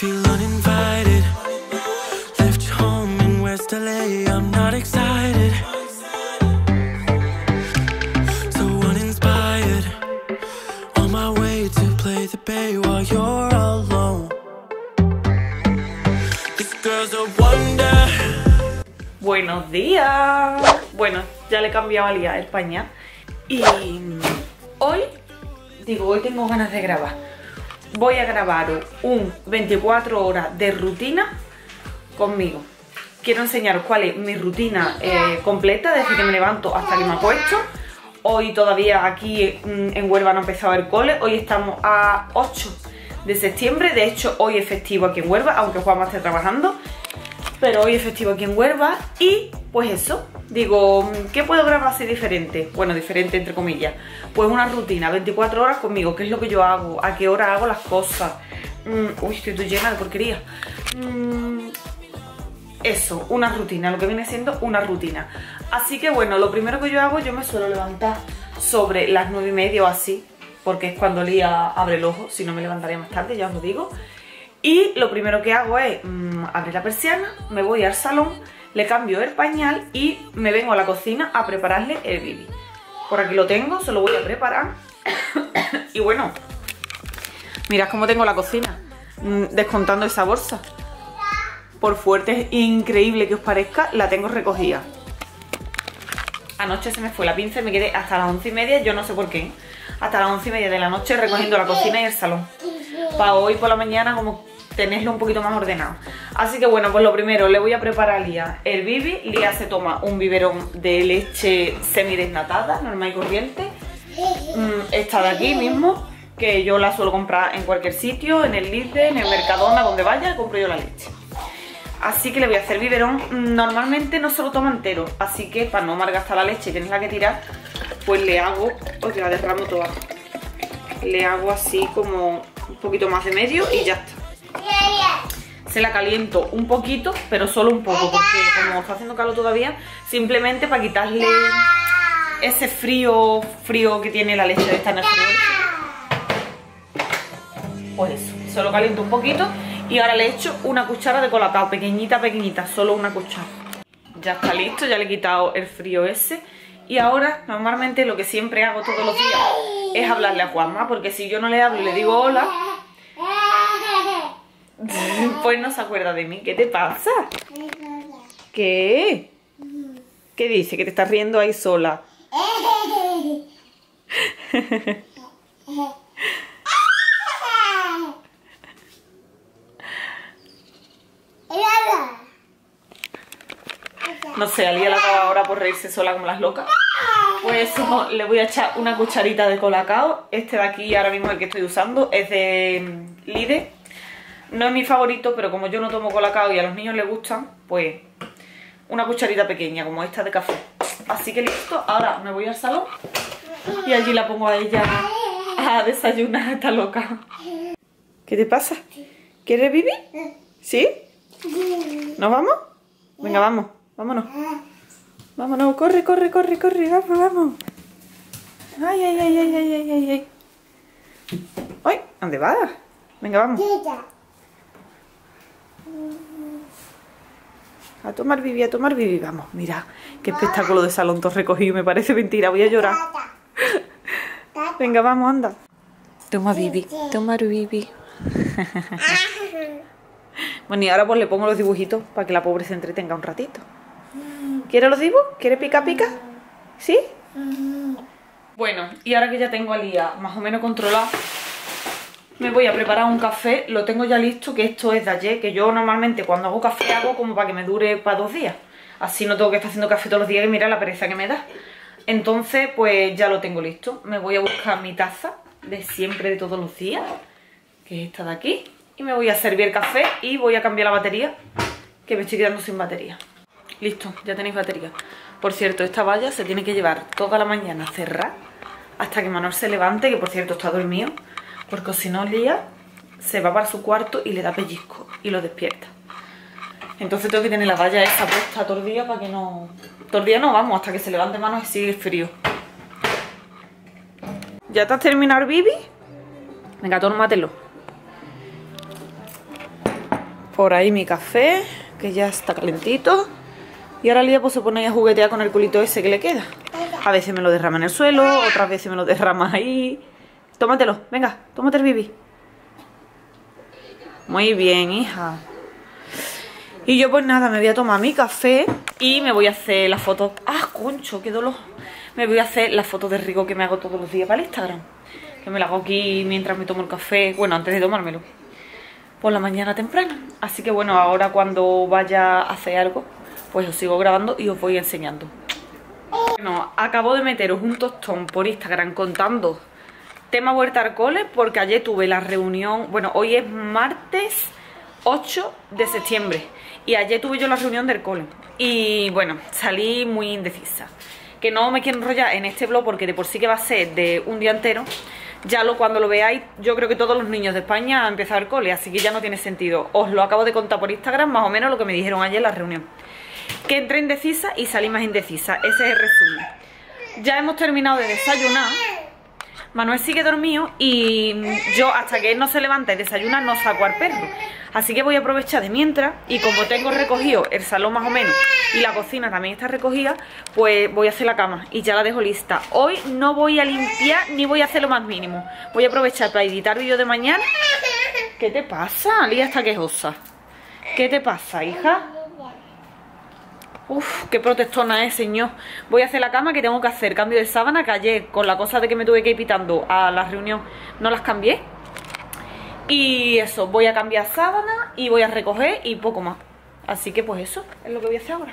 feel uninvited. Left home in West LA, I'm not excited. So uninspired. On my way to play the bay while you're alone. This girl's a wonder. Buenos días. Bueno, ya le he cambiado a Lía el pañal. Y hoy tengo ganas de grabar. Voy a grabar un 24 horas de rutina conmigo. Quiero enseñaros cuál es mi rutina completa desde que me levanto hasta que me acuesto. Hoy todavía aquí en Huelva no ha empezado el cole. Hoy estamos a 8 de septiembre. De hecho, hoy es festivo aquí en Huelva, aunque Juanma esté trabajando. Pero hoy es festivo aquí en Huelva. Y pues eso, digo, ¿qué puedo grabar así diferente? Bueno, diferente entre comillas. Pues una rutina, 24 horas conmigo. ¿Qué es lo que yo hago? ¿A qué hora hago las cosas? Uy, estoy llena de porquería. Eso, una rutina, lo que viene siendo una rutina. Así que bueno, lo primero que yo hago, yo me suelo levantar sobre las 9:30 o así, porque es cuando Lía abre el ojo. Si no, me levantaría más tarde, ya os lo digo. Y lo primero que hago es abrir la persiana, me voy al salón, le cambio el pañal y me vengo a la cocina a prepararle el bibi. Por aquí lo tengo, se lo voy a preparar. Y bueno, mirad cómo tengo la cocina, descontando esa bolsa. Por fuerte e increíble que os parezca, la tengo recogida. Anoche se me fue la pinza y me quedé hasta las 11:30, yo no sé por qué, hasta las 11:30 de la noche recogiendo la cocina y el salón. Para hoy por la mañana como tenerlo un poquito más ordenado. Así que bueno, pues lo primero, le voy a preparar a Lía el bibi. Lía se toma un biberón de leche semidesnatada, normal y corriente. Esta de aquí mismo, que yo la suelo comprar en cualquier sitio, en el Lidl, en el Mercadona, donde vaya, compro yo la leche. Así que le voy a hacer biberón. Normalmente no se lo toma entero, así que para no malgastar la leche y tenerla que tirar, pues le hago, os la derramo toda. Le hago así como un poquito más de medio y ya está. Se la caliento un poquito, pero solo un poco, porque como está haciendo calor todavía, simplemente para quitarle ese frío que tiene la leche de estar en el frío. Pues eso, solo caliento un poquito y ahora le echo una cuchara de colacao, pequeñita, solo una cuchara. Ya está listo, ya le he quitado el frío ese. Y ahora, normalmente lo que siempre hago todos los días es hablarle a Juanma, porque si yo no le hablo y le digo hola, pues no se acuerda de mí. ¿Qué te pasa? ¿Qué? ¿Qué dice? ¿Que te estás riendo ahí sola? No sé, a Lía le acaba ahora por reírse sola como las locas. Pues eso, le voy a echar una cucharita de colacao. Este de aquí, ahora mismo el que estoy usando, es de Lidl. No es mi favorito, pero como yo no tomo colacao y a los niños les gustan, pues una cucharita pequeña, como esta de café. Así que listo, ahora me voy al salón y allí la pongo a ella a desayunar, está loca. ¿Qué te pasa? ¿Quieres vivir? ¿Sí? ¿Nos vamos? Venga, vamos, vámonos. Vámonos, corre, vamos. Ay. Ay, ¿dónde vas? Venga, vamos. A tomar bibi, vamos. Mira, qué espectáculo de salón todo recogido. Me parece mentira, voy a llorar. Venga, vamos, anda. Tomar bibi. Bueno, y ahora pues le pongo los dibujitos para que la pobre se entretenga un ratito. ¿Quiere los dibujos? ¿Quiere pica? ¿Sí? Bueno, y ahora que ya tengo a Lía más o menos controlado, me voy a preparar un café. Lo tengo ya listo, que esto es de ayer, que yo normalmente cuando hago café hago como para que me dure para 2 días. Así no tengo que estar haciendo café todos los días y mira la pereza que me da. Entonces pues ya lo tengo listo. Me voy a buscar mi taza de siempre, de todos los días, que es esta de aquí. Y me voy a servir el café y voy a cambiar la batería, que me estoy quedando sin batería. Listo, ya tenéis batería. Por cierto, esta valla se tiene que llevar toda la mañana cerrada hasta que Manuel se levante, que por cierto está dormido, porque si no Lía se va para su cuarto y le da pellizco y lo despierta. Entonces tengo que tener la valla esta puesta todo el día para que no... Todo el día no, vamos, hasta que se levante Manuel y sigue frío. ¿Ya te has terminado el bibi? Venga, tómatelo. Por ahí mi café, que ya está calentito. Y ahora Lía pues se pone ahí a juguetear con el culito ese que le queda. A veces me lo derrama en el suelo, otras veces me lo derrama ahí. Tómatelo, venga, tómate el bibi. Muy bien, hija. Y yo pues nada, me voy a tomar mi café y me voy a hacer las fotos. ¡Ah, concho, qué dolor! Me voy a hacer las fotos de rico que me hago todos los días para el Instagram. Que me las hago aquí mientras me tomo el café. Bueno, antes de tomármelo. Por la mañana temprano. Así que bueno, ahora cuando vaya a hacer algo, pues os sigo grabando y os voy enseñando. Bueno, acabo de meteros un tostón por Instagram contando tema vuelta al cole, porque ayer tuve la reunión. Bueno, hoy es martes 8 de septiembre y ayer tuve yo la reunión del cole. Y bueno, salí muy indecisa. Que no me quiero enrollar en este vlog porque de por sí que va a ser de un día entero. Ya cuando lo veáis, yo creo que todos los niños de España han empezado el cole, así que ya no tiene sentido. Os lo acabo de contar por Instagram, más o menos lo que me dijeron ayer en la reunión. Que entré indecisa y salí más indecisa, ese es el resumen. Ya hemos terminado de desayunar. Manuel sigue dormido y yo hasta que él no se levanta y desayuna no saco al perro. Así que voy a aprovechar de mientras, y como tengo recogido el salón más o menos y la cocina también está recogida, pues voy a hacer la cama y ya la dejo lista. Hoy no voy a limpiar ni voy a hacer lo más mínimo. Voy a aprovechar para editar vídeo de mañana. ¿Qué te pasa? Lía está quejosa. ¿Qué te pasa, hija? Uf, qué protestona es, señor. Voy a hacer la cama, que tengo que hacer cambio de sábana, que ayer con la cosa de que me tuve que ir pitando a la reunión no las cambié. Y eso, voy a cambiar sábana y voy a recoger y poco más. Así que pues eso es lo que voy a hacer ahora.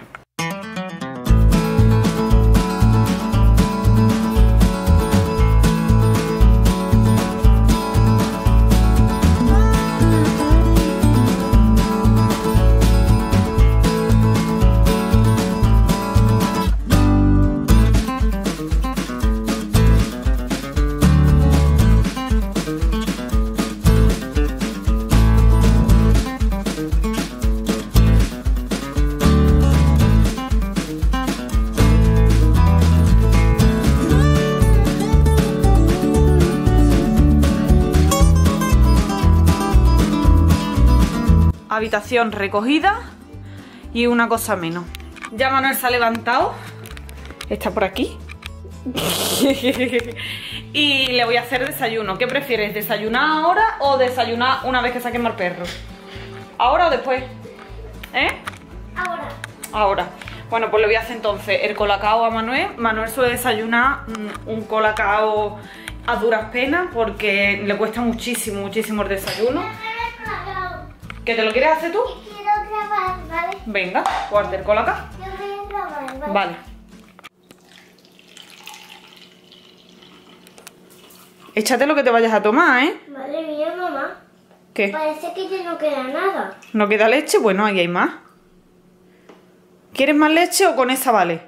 Habitación recogida y una cosa menos. Ya Manuel se ha levantado, está por aquí. Y le voy a hacer desayuno. ¿Qué prefieres? ¿Desayunar ahora o desayunar una vez que saquemos al perro? ¿Ahora o después? ¿Eh? Ahora. Ahora. Bueno, pues le voy a hacer entonces el colacao a Manuel. Manuel suele desayunar un colacao a duras penas porque le cuesta muchísimo, muchísimo el desayuno. ¿Que te lo quieres hacer tú? Quiero grabar, ¿vale? Venga, guarda el colacao. Yo voy a grabar, ¿vale? Vale. Échate lo que te vayas a tomar, ¿eh? Madre mía, mamá. ¿Qué? Parece que ya no queda nada. ¿No queda leche? Bueno, ahí hay más. ¿Quieres más leche o con esa vale?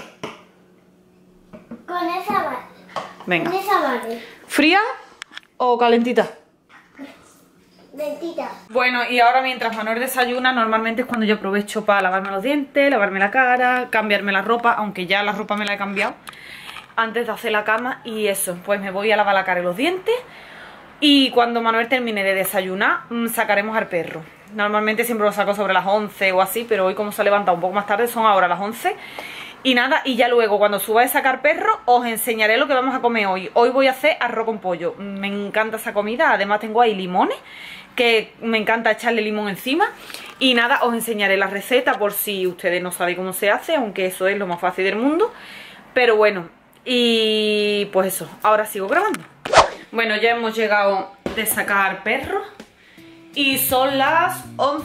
Con esa vale. Venga. Con esa vale. ¿Fría o calentita? Lentita. Bueno, y ahora mientras Manuel desayuna, normalmente es cuando yo aprovecho para lavarme los dientes, lavarme la cara, cambiarme la ropa, aunque ya la ropa me la he cambiado antes de hacer la cama. Y eso, pues me voy a lavar la cara y los dientes. Y cuando Manuel termine de desayunar, sacaremos al perro. Normalmente siempre lo saco sobre las 11 o así, pero hoy como se ha levantado un poco más tarde, son ahora las 11. Y nada, y ya luego cuando suba de sacar perro os enseñaré lo que vamos a comer hoy. Hoy voy a hacer arroz con pollo. Me encanta esa comida, además tengo ahí limones, que me encanta echarle limón encima. Y nada, os enseñaré la receta por si ustedes no saben cómo se hace, aunque eso es lo más fácil del mundo. Pero bueno, y pues eso, ahora sigo grabando. Bueno, ya hemos llegado de sacar perro y son las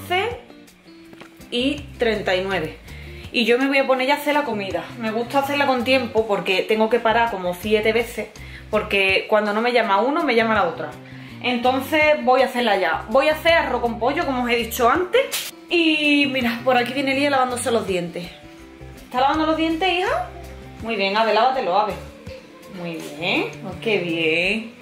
11:39. Y yo me voy a poner ya a hacer la comida. Me gusta hacerla con tiempo porque tengo que parar como 7 veces, porque cuando no me llama uno, me llama la otra. Entonces voy a hacerla ya. Voy a hacer arroz con pollo, como os he dicho antes. Y mira, por aquí viene Lía lavándose los dientes. ¿Está lavando los dientes, hija? Muy bien, Ave, lávatelo, Ave. Muy bien, oh, qué bien.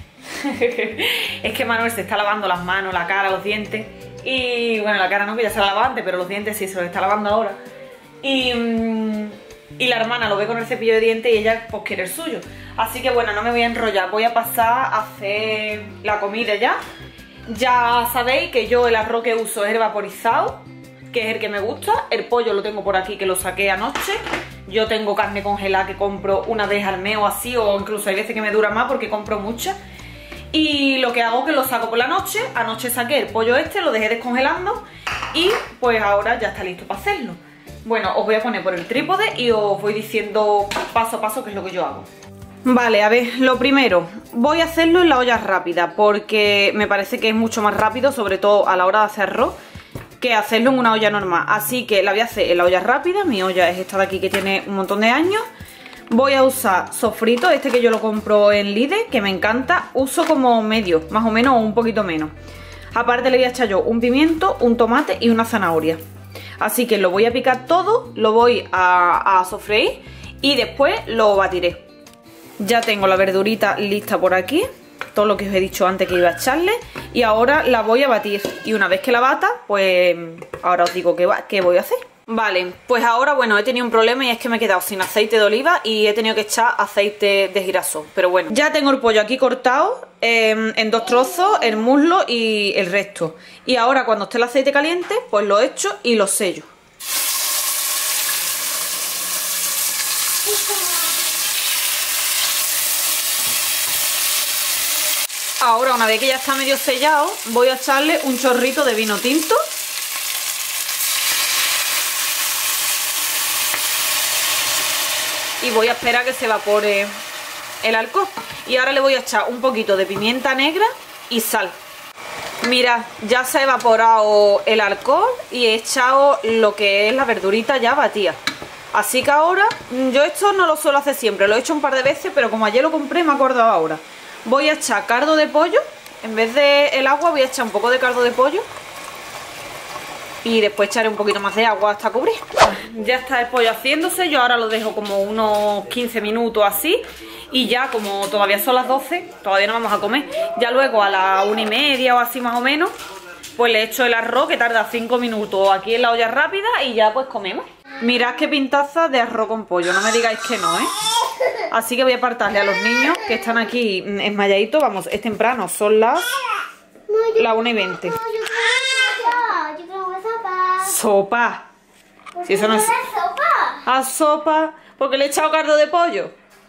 Es que Manuel se está lavando las manos, la cara, los dientes. Y bueno, la cara no, que ya se la lavaba antes, pero los dientes sí se los está lavando ahora. Y la hermana lo ve con el cepillo de dientes y ella pues quiere el suyo. Así que bueno, no me voy a enrollar, voy a pasar a hacer la comida ya. Ya sabéis que yo el arroz que uso es el vaporizado, que es el que me gusta. El pollo lo tengo por aquí, que lo saqué anoche. Yo tengo carne congelada que compro una vez al mes o así, o incluso hay veces que me dura más porque compro mucha. Y lo que hago es que lo saco por la noche. Anoche saqué el pollo este, lo dejé descongelando y pues ahora ya está listo para hacerlo. Bueno, os voy a poner por el trípode y os voy diciendo paso a paso qué es lo que yo hago. Vale, a ver, lo primero, voy a hacerlo en la olla rápida porque me parece que es mucho más rápido, sobre todo a la hora de hacer arroz, que hacerlo en una olla normal. Así que la voy a hacer en la olla rápida. Mi olla es esta de aquí que tiene un montón de años. Voy a usar sofrito, este que yo lo compro en Lidl, que me encanta. Uso como medio, más o menos, o un poquito menos. Aparte le voy a echar yo un pimiento, un tomate y una zanahoria. Así que lo voy a picar todo, lo voy a sofreír y después lo batiré. Ya tengo la verdurita lista por aquí, todo lo que os he dicho antes que iba a echarle. Y ahora la voy a batir. Y una vez que la bata, pues ahora os digo qué voy a hacer. Vale, pues ahora, bueno, he tenido un problema y es que me he quedado sin aceite de oliva y he tenido que echar aceite de girasol. Pero bueno, ya tengo el pollo aquí cortado en 2 trozos, el muslo y el resto. Y ahora cuando esté el aceite caliente, pues lo echo y lo sello. Ahora, una vez que ya está medio sellado, voy a echarle un chorrito de vino tinto. Y voy a esperar a que se evapore el alcohol. Y ahora le voy a echar un poquito de pimienta negra y sal. Mirad, ya se ha evaporado el alcohol y he echado lo que es la verdurita ya batida. Así que ahora, yo esto no lo suelo hacer siempre, lo he hecho un par de veces, pero como ayer lo compré me he acordado ahora. Voy a echar caldo de pollo, en vez de el agua voy a echar un poco de caldo de pollo. Y después echaré un poquito más de agua hasta cubrir. Ya está el pollo haciéndose, yo ahora lo dejo como unos 15 minutos así. Y ya como todavía son las 12, todavía no vamos a comer. Ya luego a las 1:30 o así más o menos, pues le echo el arroz que tarda 5 minutos aquí en la olla rápida y ya pues comemos. Mirad qué pintaza de arroz con pollo, no me digáis que no, ¿eh? Así que voy a apartarle a los niños que están aquí esmayaditos. Vamos, es temprano, son las 1:20. Sopa. Si eso no es sopa. a sopa, porque le he echado caldo de pollo.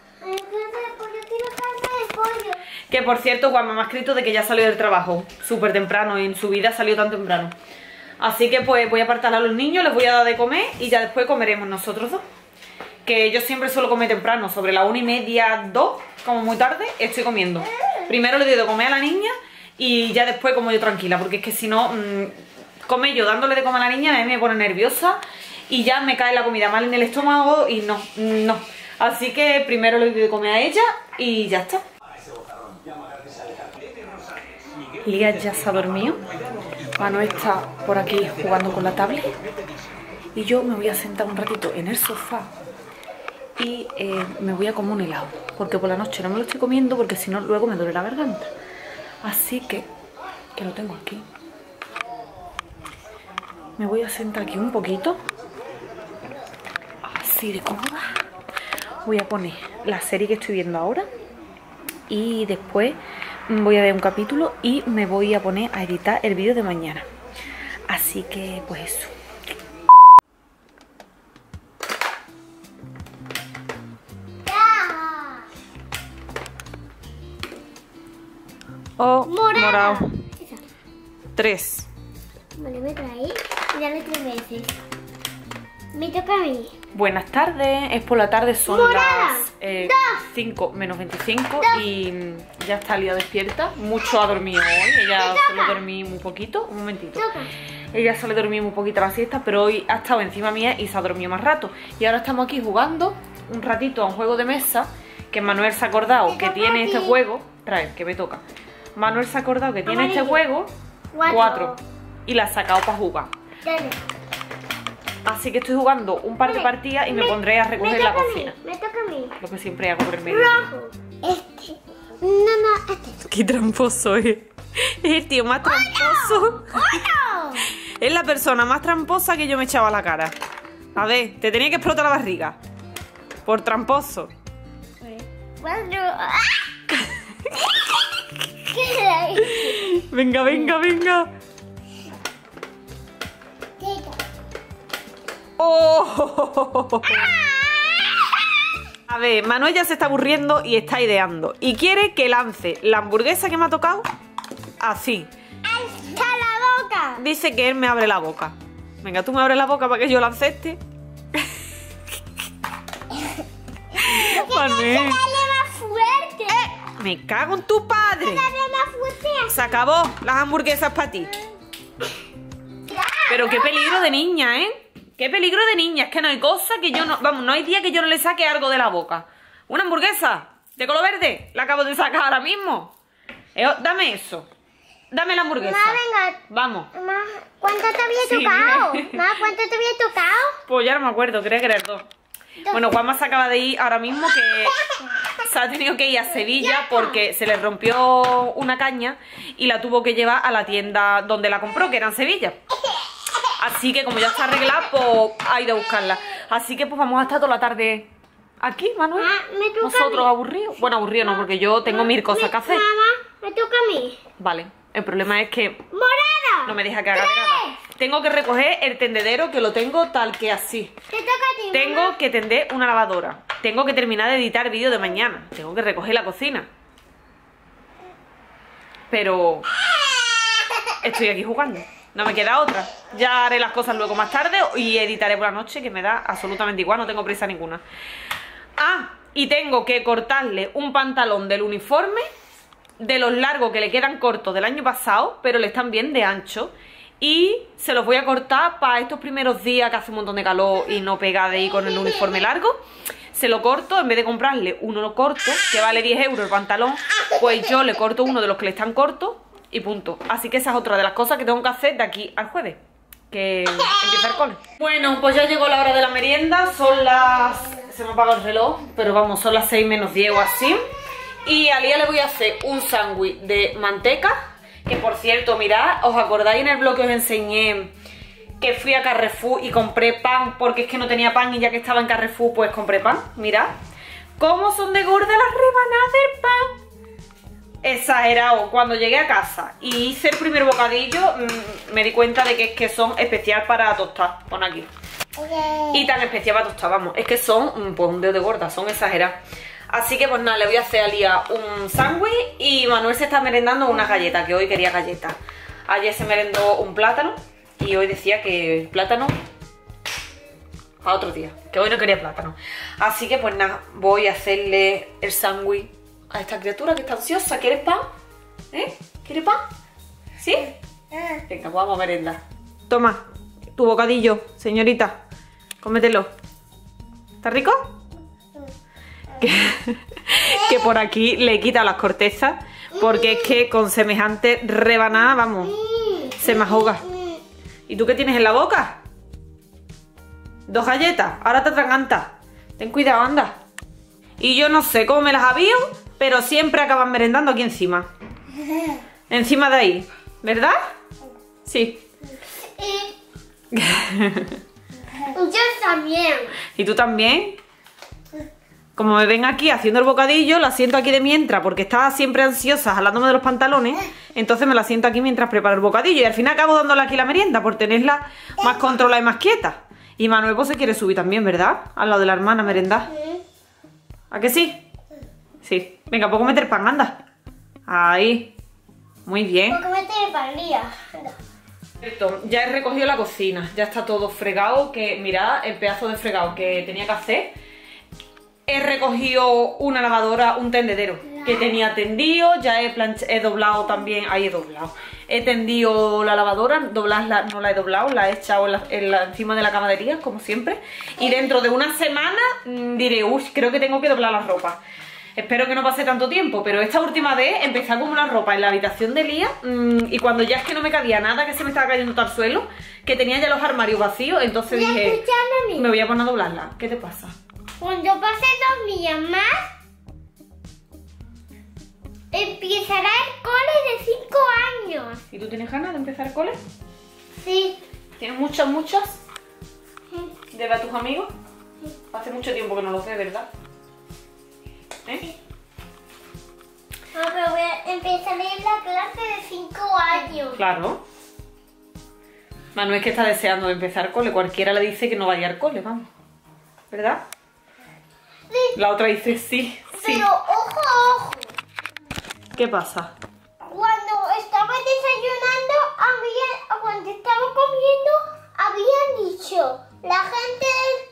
Que por cierto, Juanma me ha escrito de que ya salió del trabajo súper temprano y en su vida salió tan temprano. Así que pues voy a apartar a los niños, les voy a dar de comer y ya después comeremos nosotros dos. Que yo siempre suelo comer temprano, sobre las 1:30, 2, como muy tarde, estoy comiendo. Primero le doy de comer a la niña y ya después como yo tranquila, porque es que si no, comer yo dándole de comer a la niña a mí me pone nerviosa y ya me cae la comida mal en el estómago y no. Así que primero le doy de comer a ella y ya está. Lía ya se ha dormido, Manu está por aquí jugando con la tablet y yo me voy a sentar un ratito en el sofá y me voy a comer un helado, porque por la noche no me lo estoy comiendo porque si no luego me duele la garganta. Así que lo tengo aquí. Me voy a sentar aquí un poquito, así de cómoda. Voy a poner la serie que estoy viendo ahora y después voy a ver un capítulo y me voy a poner a editar el vídeo de mañana. Así que pues eso. Oh, morado. 3. Vale, me traí y dale 3 veces. Me toca a mí. Buenas tardes, es por la tarde, son Morada. las 5 menos 25 y ya está Lía despierta. Mucho ha dormido hoy, ella suele dormir muy poquito, un momentito. Ella suele dormir muy poquito a la siesta, pero hoy ha estado encima mía y se ha dormido más rato. Y ahora estamos aquí jugando un ratito a un juego de mesa que Manuel se ha acordado que tiene este juego. Trae, que me toca. Manuel se ha acordado que tiene este juego 4 y la ha sacado para jugar. Dale. Así que estoy jugando un par de partidas y me pondré a recoger la cocina. Me toca a mí. Lo que siempre hago por el medio. Rojo. Este. No, este. Qué tramposo es. Es el tío más tramposo. ¡Uno! Es la persona más tramposa que yo me echaba a la cara. A ver, te tenía que explotar la barriga. Por tramposo. 4. Venga, venga, venga. ¡Oh! A ver, Manuel ya se está aburriendo y está ideando. Y quiere que lance la hamburguesa que me ha tocado así. ¡Hasta la boca! Dice que él me abre la boca. Venga, tú me abres la boca para que yo lance este. Manuel. ¡Dale más fuerte! Me cago en tu padre. ¡Dale más fuerte! Se acabó las hamburguesas para ti. Pero qué peligro de niña, ¿eh? Qué peligro de niña. Es que no hay cosa que yo no... Vamos, no hay día que yo no le saque algo de la boca. Una hamburguesa de color verde. La acabo de sacar ahora mismo. Dame eso. Dame la hamburguesa. Mamá, venga. Vamos. Mamá, ¿cuánto te había Sí, tocado? dime. Mamá, ¿cuánto te había tocado? Pues ya no me acuerdo, creo que eran 2. Bueno, Juanma se acaba de ir ahora mismo, que se ha tenido que ir a Sevilla porque se le rompió una caña y la tuvo que llevar a la tienda donde la compró, que era en Sevilla. Así que como ya está arreglada, pues ha ido a buscarla. Así que pues vamos a estar toda la tarde aquí, Manuel. Me toca Nosotros a mí. aburridos. Bueno, aburridos no, porque yo tengo mil cosas que hacer. Mamá, me toca a mí. Vale, el problema es que ¡Morada! no me deja que haga nada. Tengo que recoger el tendedero, que lo tengo tal que así. Te toca a ti, mamá. Tengo que tender una lavadora. Tengo que terminar de editar el vídeo de mañana. Tengo que recoger la cocina. Pero estoy aquí jugando. No me queda otra. Ya haré las cosas luego más tarde y editaré por la noche, que me da absolutamente igual. No tengo prisa ninguna. Ah, y tengo que cortarle un pantalón del uniforme, de los largos que le quedan cortos del año pasado, pero le están bien de ancho. Y se los voy a cortar para estos primeros días que hace un montón de calor y no pega de ir con el uniforme largo. Se lo corto, en vez de comprarle uno corto, que vale 10 euros el pantalón, pues yo le corto uno de los que le están cortos y punto. Así que esa es otra de las cosas que tengo que hacer de aquí al jueves, que empieza el cole. Bueno, pues ya llegó la hora de la merienda, son las... se me ha apagado el reloj, pero vamos, son las 6 menos 10 o así. Y a Lía le voy a hacer un sándwich de manteca. Que por cierto, mirad, ¿os acordáis en el blog que os enseñé que fui a Carrefour y compré pan? Porque es que no tenía pan y ya que estaba en Carrefour pues compré pan. Mirad cómo son de gordas las rebanadas del pan. Exagerado. Cuando llegué a casa y hice el primer bocadillo me di cuenta de que es que son especial para tostar. Pon aquí. Y tan especial para tostar, vamos. Es que son pues un dedo de gorda, son exageradas. Así que pues nada, le voy a hacer a Lía un sándwich y Manuel se está merendando unas galletas, que hoy quería galletas. Ayer se merendó un plátano y hoy decía que el plátano a otro día, que hoy no quería plátano. Así que pues nada, voy a hacerle el sándwich a esta criatura que está ansiosa. ¿Quieres pan? ¿Eh? ¿Quieres pan? ¿Sí? Venga, pues vamos a merendar. Toma, tu bocadillo, señorita. Cómetelo. ¿Está rico? Que por aquí le he quitado las cortezas porque es que con semejante rebanada, vamos, se me ahoga. ¿Y tú qué tienes en la boca? 2 galletas, ahora te atragantas. Ten cuidado, anda. Y yo no sé cómo me las avío, pero siempre acaban merendando aquí encima. Encima de ahí, ¿verdad? Sí. Yo también. ¿Y tú también? Como me ven aquí haciendo el bocadillo, la siento aquí de mientras, porque estaba siempre ansiosa jalándome de los pantalones, entonces me la siento aquí mientras preparo el bocadillo y al final acabo dándole aquí la merienda por tenerla más controlada y más quieta. Y Manuel pues se quiere subir también, ¿verdad? Al lado de la hermana, merendar. ¿A que sí? Sí. Venga, ¿puedo meter pan? Anda. Ahí. Muy bien. Porque me tiene palía. Perfecto, ya he recogido la cocina, ya está todo fregado, que mirad el pedazo de fregado que tenía que hacer. He recogido una lavadora, un tendedero que tenía tendido, ya he doblado también, ahí he doblado. He tendido la lavadora, doblarla, no la he doblado, la he echado encima de la camadería, como siempre. Y dentro de una semana diré, uy, creo que tengo que doblar la ropa. Espero que no pase tanto tiempo, pero esta última vez empecé a acumular ropa en la habitación de Lía y cuando ya es que no me cabía nada, que se me estaba cayendo todo al suelo, que tenía ya los armarios vacíos, entonces dije, me voy a poner a doblarla. ¿Qué te pasa? Cuando pase 2 días más, empezará el cole de 5 años. ¿Y tú tienes ganas de empezar el cole? Sí. ¿Tienes muchas? ¿De ver a tus amigos? Hace mucho tiempo que no los ve, ¿verdad? ¿Eh? No, pero voy a empezar estaré en la clase de 5 años. Claro. Manu es que está deseando empezar cole. Cualquiera le dice que no vaya al cole, vamos. ¿Verdad? Sí. La otra dice sí, sí. Pero ojo. ¿Qué pasa? Cuando estaba desayunando, cuando estaba comiendo, habían dicho, la gente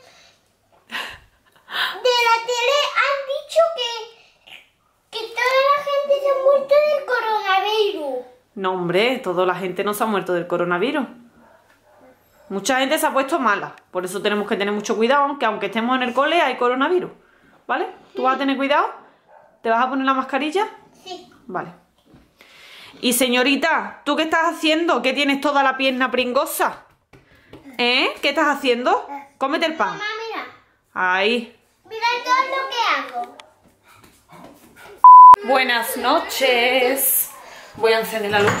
de la tele han dicho que toda la gente se ha muerto del coronavirus. No, hombre, toda la gente no se ha muerto del coronavirus. Mucha gente se ha puesto mala. Por eso tenemos que tener mucho cuidado, aunque estemos en el cole hay coronavirus. ¿Vale? ¿Tú vas a tener cuidado? ¿Te vas a poner la mascarilla? Sí. Vale. Y señorita, ¿tú qué estás haciendo? ¿Que tienes toda la pierna pringosa? ¿Eh? ¿Qué estás haciendo? Cómete el pan. Mamá, mira. Ahí. Mira todo lo que hago. Buenas noches. Voy a encender la luz.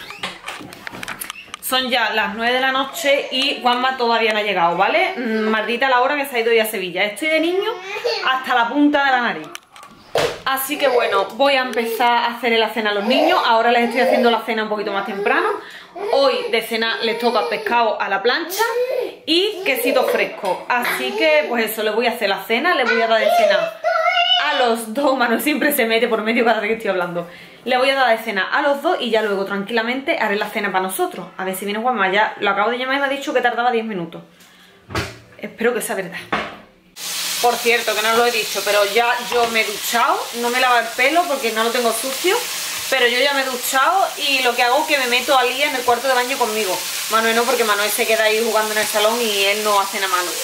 Son ya las 9 de la noche y Juanma todavía no ha llegado, ¿vale? Maldita la hora que se ha ido ya a Sevilla. Estoy de niño hasta la punta de la nariz. Así que bueno, voy a empezar a hacer la cena a los niños. Ahora les estoy haciendo la cena un poquito más temprano. Hoy de cena les toca pescado a la plancha y quesito fresco. Así que pues eso, les voy a hacer la cena, les voy a dar de cena a los dos. Manu siempre se mete por medio cada vez que estoy hablando. Le voy a dar de cena a los dos y ya luego tranquilamente haré la cena para nosotros. A ver si viene Juanma. Ya lo acabo de llamar y me ha dicho que tardaba 10 minutos. Espero que sea verdad. Por cierto, que no lo he dicho, pero ya yo me he duchado. No me lavo el pelo porque no lo tengo sucio. Pero yo ya me he duchado y lo que hago es que me meto a Lía en el cuarto de baño conmigo. Manuel no, porque Manuel se queda ahí jugando en el salón y él no hace nada malo.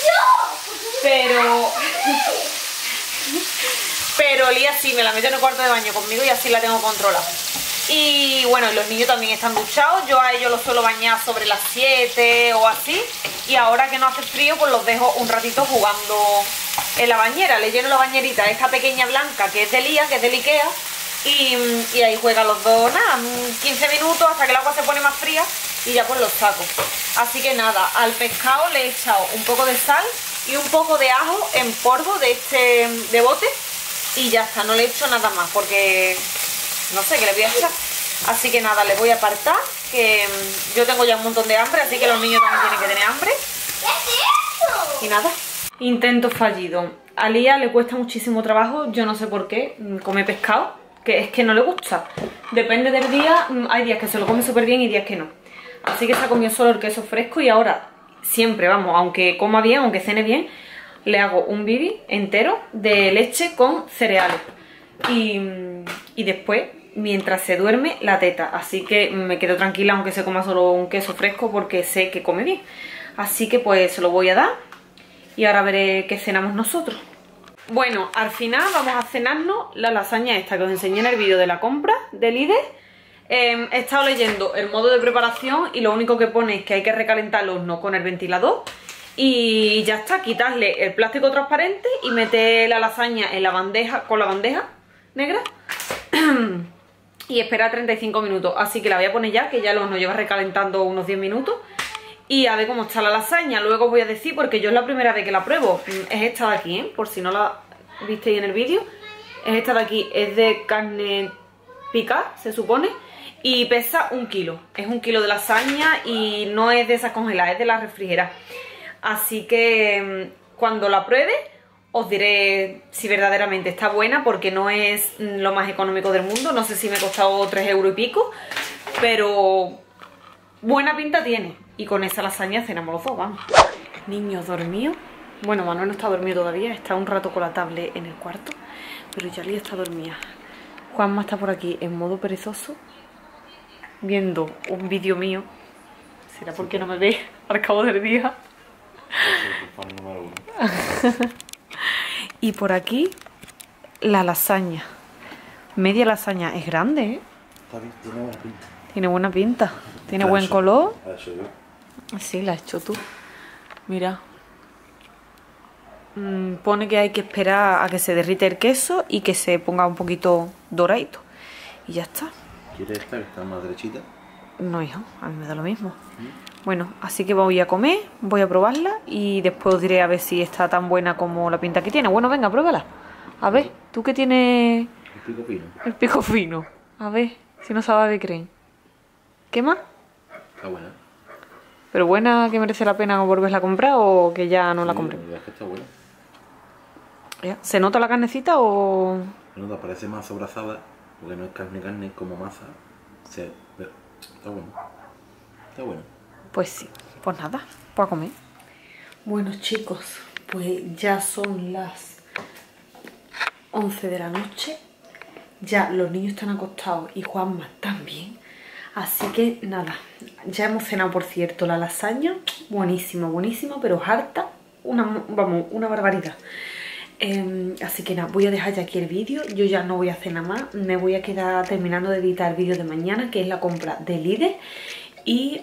Pero Lía sí, me la meto en el cuarto de baño conmigo y así la tengo controlada. Y bueno, los niños también están duchados. Yo a ellos los suelo bañar sobre las 7 o así. Y ahora que no hace frío, pues los dejo un ratito jugando en la bañera. Le lleno la bañerita, esta pequeña blanca que es de Lía, que es del Ikea. Y ahí juegan los dos, nada, 15 minutos hasta que el agua se pone más fría y ya pues los saco. Así que nada, al pescado le he echado un poco de sal y un poco de ajo en polvo de bote. Y ya está, no le he hecho nada más porque no sé qué le voy a echar. Así que nada, les voy a apartar, que yo tengo ya un montón de hambre, así que los niños también tienen que tener hambre. ¿Qué es eso? Y nada, intento fallido. A Lía le cuesta muchísimo trabajo, yo no sé por qué, comer pescado, que es que no le gusta. Depende del día, hay días que se lo come súper bien y días que no. Así que se ha comido solo el queso fresco y ahora siempre, vamos, aunque coma bien, aunque cene bien, le hago un bibi entero de leche con cereales. Y después, mientras se duerme, la teta. Así que me quedo tranquila aunque se coma solo un queso fresco porque sé que come bien. Así que pues se lo voy a dar y ahora veré qué cenamos nosotros. Bueno, al final vamos a cenarnos la lasaña esta que os enseñé en el vídeo de la compra del Lidl. He estado leyendo el modo de preparación y lo único que pone es que hay que recalentar el horno con el ventilador. Y ya está, quitarle el plástico transparente y meter la lasaña en la bandeja, con la bandeja negra y esperar 35 minutos. Así que la voy a poner ya, que ya el horno lleva recalentando unos 10 minutos. Y a ver cómo está la lasaña. Luego os voy a decir, porque yo es la primera vez que la pruebo. Es esta de aquí, por si no la visteis en el vídeo. Es esta de aquí, es de carne picada, se supone. Y pesa 1 kilo. Es 1 kilo de lasaña y no es de esas congeladas, es de las refrigeradas. Así que cuando la pruebe os diré si verdaderamente está buena, porque no es lo más económico del mundo. No sé si me ha costado 3 euros y pico, pero buena pinta tiene. Y con esa lasaña cenamos los dos, vamos. Niños dormidos. Bueno, Manuel no está dormido todavía, está un rato con la tablet en el cuarto, pero Charlie está dormida. Juanma está por aquí en modo perezoso, viendo un vídeo mío. ¿Será porque no me ve al cabo del día? Y por aquí la lasaña. Media lasaña. Es grande, ¿eh? Está bien, tiene buena pinta. Tiene buena pinta. Tiene buen color. Sí, la has hecho tú. Mira. Pone que hay que esperar a que se derrite el queso y que se ponga un poquito doradito. Y ya está. ¿Quieres esta que está más derechita? No, hijo, a mí me da lo mismo. Bueno, así que voy a comer, voy a probarla y después os diré a ver si está tan buena como la pinta que tiene. Bueno, venga, pruébala. A ver, tú que tienes El pico fino. el pico fino. A ver. Si no sabe ave creen. ¿Qué más? Está buena. ¿Pero buena que merece la pena volverla a comprar o que ya no la compré? La verdad es que está buena. ¿Se nota la carnecita o...? No, parece más abrazada, porque no es carne, como masa. Pero está bueno. Está bueno. Pues sí, pues nada, pues a comer. Bueno chicos, pues ya son las 11 de la noche. Ya los niños están acostados y Juanma también. Así que nada, ya hemos cenado, por cierto, la lasaña. Buenísima, buenísima, pero harta. Una barbaridad. Así que nada, voy a dejar ya aquí el vídeo. Yo ya no voy a hacer nada más. Me voy a quedar terminando de editar el vídeo de mañana, que es la compra de Lidl. Y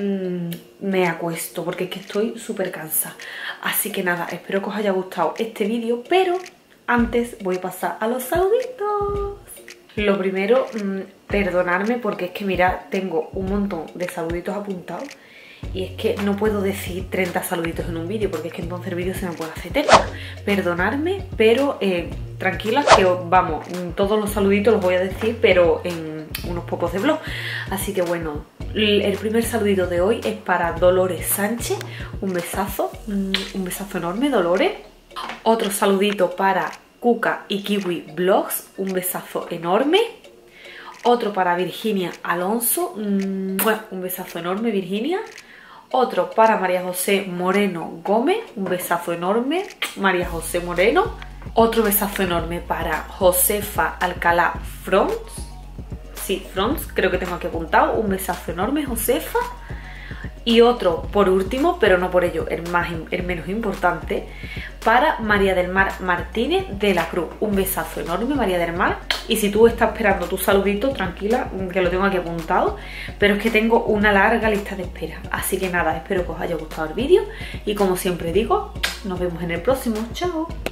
me acuesto porque es que estoy súper cansada. Así que nada, espero que os haya gustado este vídeo. Pero antes voy a pasar a los saluditos. Lo primero, perdonadme porque es que mirad, tengo un montón de saluditos apuntados. Y es que no puedo decir 30 saluditos en un vídeo porque es que entonces el vídeo se me puede hacer eterno. Perdonadme, pero tranquilas que vamos, todos los saluditos los voy a decir, pero en unos pocos de vlog. Así que bueno, el primer saludito de hoy es para Dolores Sánchez. Un besazo enorme, Dolores. Otro saludito para Cuca y Kiwi Vlogs. Un besazo enorme. Otro para Virginia Alonso. Un besazo enorme, Virginia. Otro para María José Moreno Gómez. Un besazo enorme, María José Moreno. Otro besazo enorme para Josefa Alcalá Frons. Sí, Frons, creo que tengo aquí apuntado. Un besazo enorme, Josefa. Y otro, por último, pero no por ello el menos importante, para María del Mar Martínez de la Cruz. Un besazo enorme, María del Mar. Y si tú estás esperando tu saludito, tranquila, que lo tengo aquí apuntado. Pero es que tengo una larga lista de espera. Así que nada, espero que os haya gustado el vídeo. Y como siempre digo, nos vemos en el próximo. ¡Chao!